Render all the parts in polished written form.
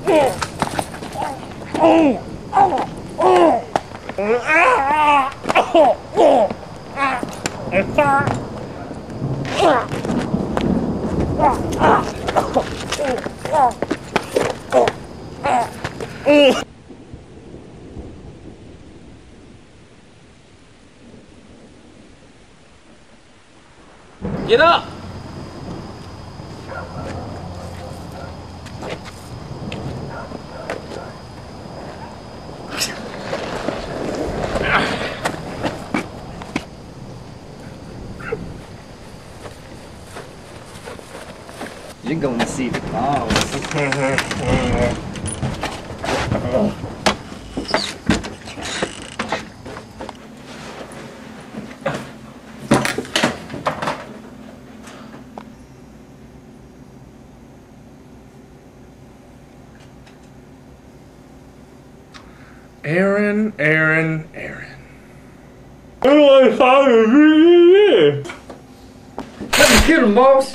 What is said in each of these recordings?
Get up! You're going to see the balls. Aaron. Let me get him, boss.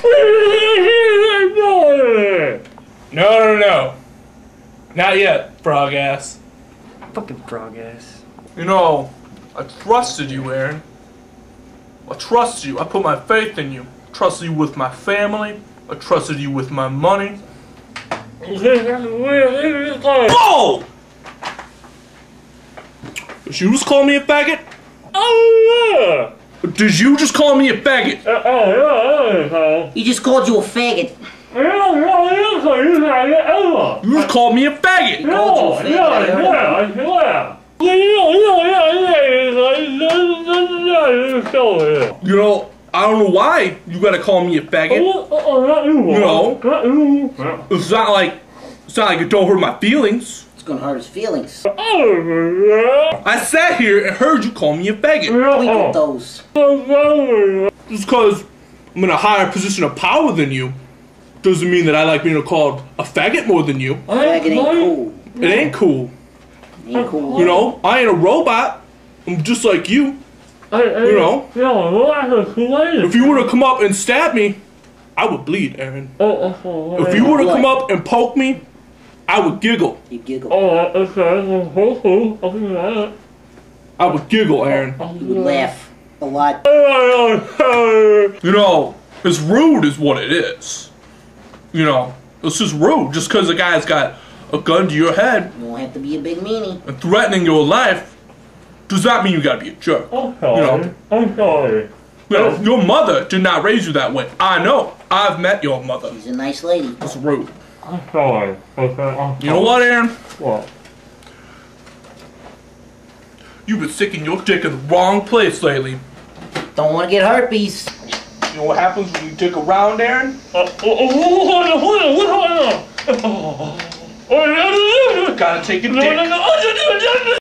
No. Not yet, frog ass. Fucking frog ass. You know, I trusted you, Aaron. I trusted you. I put my faith in you. I trusted you with my family. I trusted you with my money. Oh! Did you just call me a faggot? Oh, yeah. Did you just call me a faggot? He just called you a faggot. You just called me a faggot. He called you a faggot. You know, I don't know why you gotta call me a faggot. You know, it's not like it don't hurt my feelings. It's gonna hurt his feelings. I sat here and heard you call me a faggot. Wiggle those. Just because I'm in a higher position of power than you doesn't mean that I like being called a faggot more than you. Faggot ain't cool. It ain't cool. Ain't cool. You know, I ain't a robot. I'm just like you. You know, if you were to come up and stab me, I would bleed, Aaron. If you were to come up and poke me, I would giggle. You giggle. I would giggle, Aaron. You would laugh a lot. You know, it's rude is what it is. You know, it's just rude. Just because a guy's got a gun to your head You don't have to be a big meanie. and threatening your life does not mean you gotta be a jerk. I'm sorry. You know, your mother did not raise you that way. I know. I've met your mother. She's a nice lady. It's rude. I'm sorry. You know what, Aaron? What? You've been sticking your dick in the wrong place lately. Don't want to get herpes. You know what happens when you dick around, Aaron? Gotta take a dick.